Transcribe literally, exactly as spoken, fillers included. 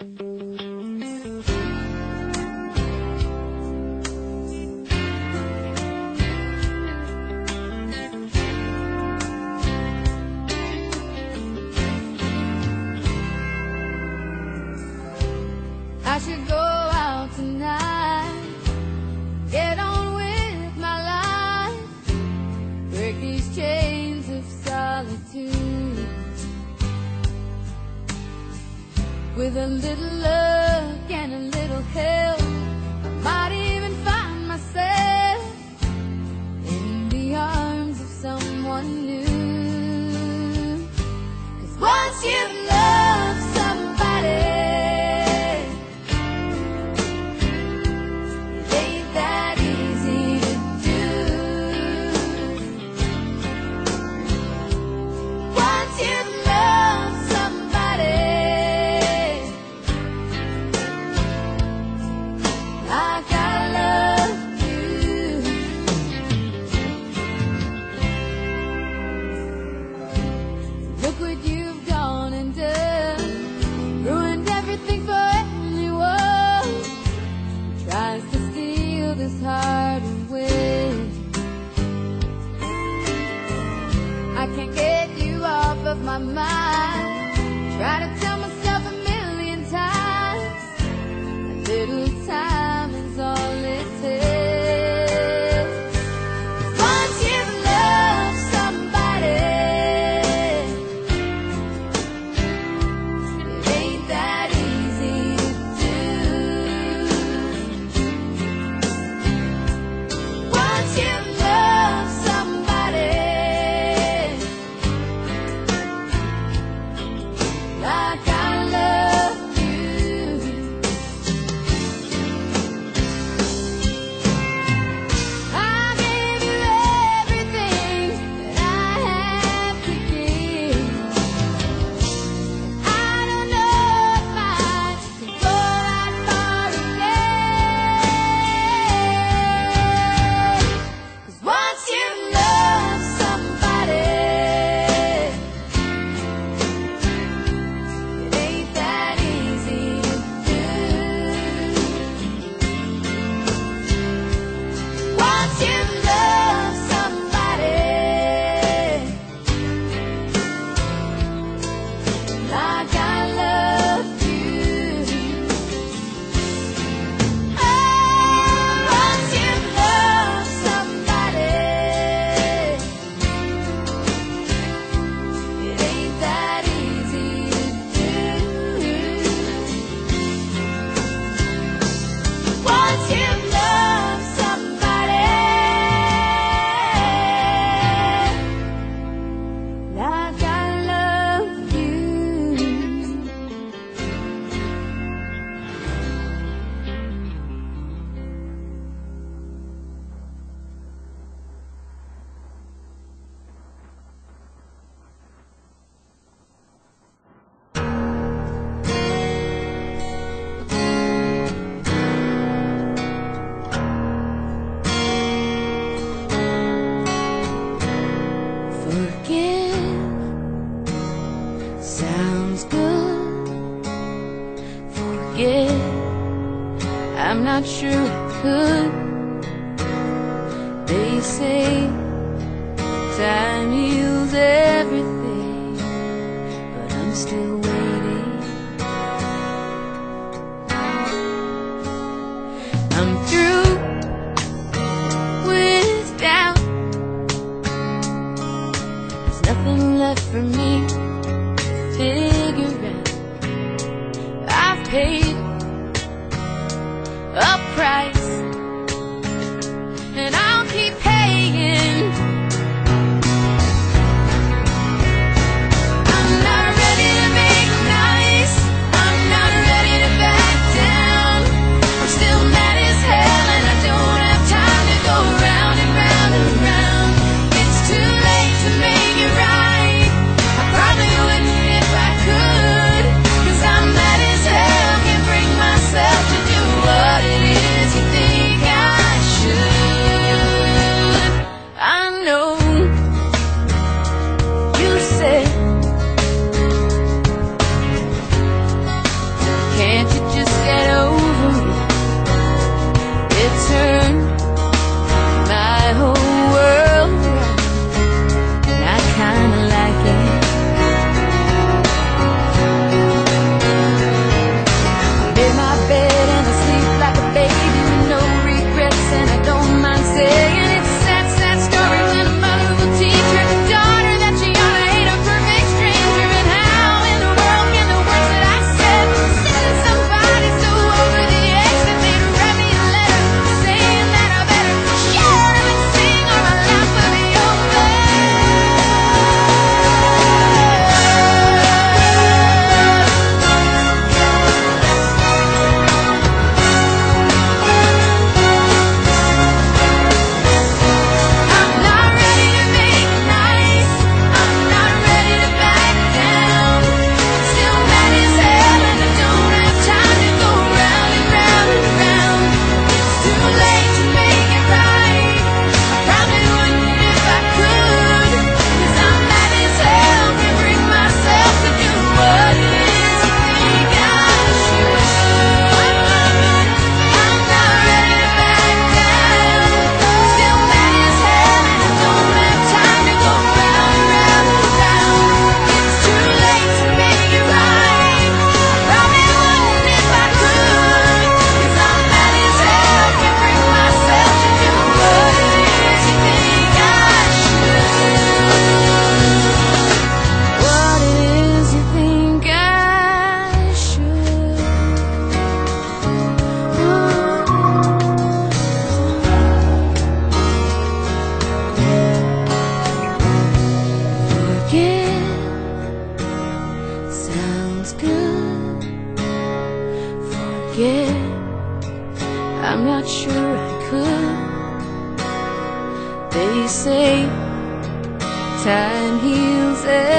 I should go out tonight, get on with my life, break these chains of solitude. With a little luck and a little help, I might even find myself in the arms of someone new. 'Cause once you love somebody, heart away. I can't get you off of my mind. Try to tell myself a million times, a little time is all it takes. Once you've loved somebody, it ain't that easy to do. Once you've loved somebody like I love you, I gave you everything that I have to give. I don't know if I can go that far again. 'Cause once you love somebody, it ain't that easy to do. Once you love somebody like I love you, oh, once you love somebody, it ain't that easy to do. Once you love somebody like I love you. Forgive sounds good. Forget, I'm not sure I could. They say time heals everything, but I'm still waiting. I'm through with doubt. There's nothing left for me to figure out. I've paid a price, and I'll keep paying. I'm not ready to make nice. I'm not ready to back down. I'm still mad as hell, and I don't have time to go round and round and round. It's too late to make it right. I probably wouldn't if I could, 'cause I'm mad as hell, can't bring myself to do what it is you think I should. forget. I'm not sure I could. They say time heals